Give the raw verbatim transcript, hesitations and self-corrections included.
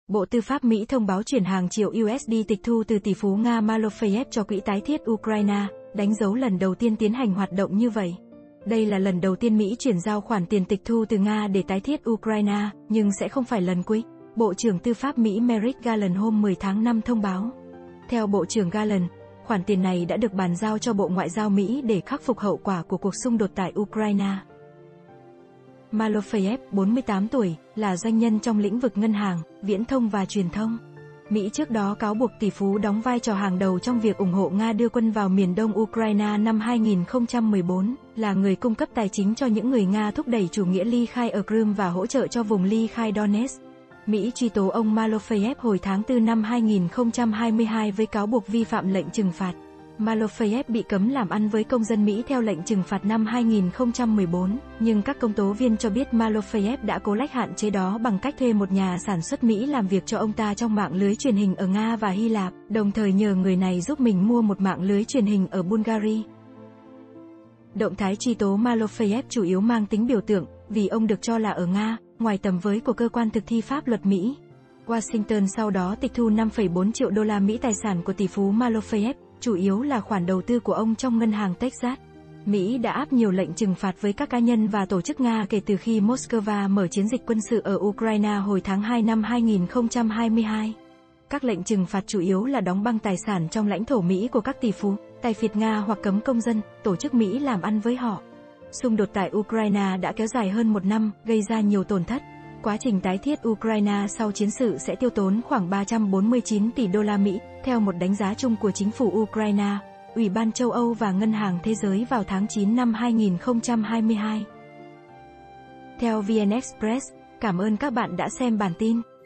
Bộ Tư pháp Mỹ thông báo chuyển hàng triệu u ét đê tịch thu từ tỷ phú Nga Malofeyev cho quỹ tái thiết Ukraine, đánh dấu lần đầu tiên tiến hành hoạt động như vậy. Đây là lần đầu tiên Mỹ chuyển giao khoản tiền tịch thu từ Nga để tái thiết Ukraine, nhưng sẽ không phải lần cuối. Bộ trưởng Tư pháp Mỹ Merrick Garland hôm mười tháng năm thông báo. Theo Bộ trưởng Garland, khoản tiền này đã được bàn giao cho Bộ Ngoại giao Mỹ để khắc phục hậu quả của cuộc xung đột tại Ukraine. Malofeyev, bốn mươi tám tuổi, là doanh nhân trong lĩnh vực ngân hàng, viễn thông và truyền thông. Mỹ trước đó cáo buộc tỷ phú đóng vai trò hàng đầu trong việc ủng hộ Nga đưa quân vào miền đông Ukraine năm hai nghìn không trăm mười bốn, là người cung cấp tài chính cho những người Nga thúc đẩy chủ nghĩa ly khai ở Crimea và hỗ trợ cho vùng ly khai Donetsk. Mỹ truy tố ông Malofeyev hồi tháng tư năm hai nghìn không trăm hai mươi hai với cáo buộc vi phạm lệnh trừng phạt. Malofeyev bị cấm làm ăn với công dân Mỹ theo lệnh trừng phạt năm hai nghìn không trăm mười bốn, nhưng các công tố viên cho biết Malofeyev đã cố lách hạn chế đó bằng cách thuê một nhà sản xuất Mỹ làm việc cho ông ta trong mạng lưới truyền hình ở Nga và Hy Lạp, đồng thời nhờ người này giúp mình mua một mạng lưới truyền hình ở Bulgaria. Động thái truy tố Malofeyev chủ yếu mang tính biểu tượng, vì ông được cho là ở Nga, ngoài tầm với của cơ quan thực thi pháp luật Mỹ. Washington sau đó tịch thu năm phẩy bốn triệu đô la Mỹ tài sản của tỷ phú Malofeyev, chủ yếu là khoản đầu tư của ông trong ngân hàng Texas. Mỹ đã áp nhiều lệnh trừng phạt với các cá nhân và tổ chức Nga kể từ khi Moscow mở chiến dịch quân sự ở Ukraine hồi tháng hai năm hai nghìn không trăm hai mươi hai. Các lệnh trừng phạt chủ yếu là đóng băng tài sản trong lãnh thổ Mỹ của các tỷ phú, tài phiệt Nga hoặc cấm công dân, tổ chức Mỹ làm ăn với họ. Xung đột tại Ukraine đã kéo dài hơn một năm, gây ra nhiều tổn thất. Quá trình tái thiết Ukraine sau chiến sự sẽ tiêu tốn khoảng ba trăm bốn mươi chín tỷ đô la Mỹ, theo một đánh giá chung của chính phủ Ukraine, Ủy ban châu Âu và Ngân hàng Thế giới vào tháng chín năm hai nghìn không trăm hai mươi hai. Theo vê en Express, cảm ơn các bạn đã xem bản tin.